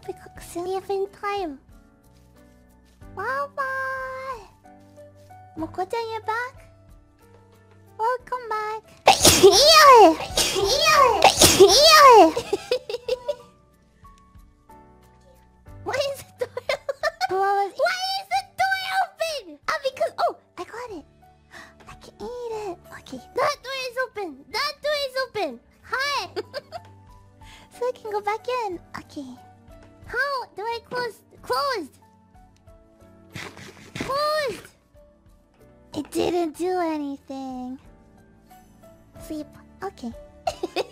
because see if in time. Mama! Mococo, you're back? Welcome back. Why is the door Why is the door open? Ah, because... Oh, I got it. I can eat it. Okay, that door is open. That door is open. Hi. So I can go back in. Okay. How do I close? Closed. Closed. It didn't do anything. Sleep. Okay.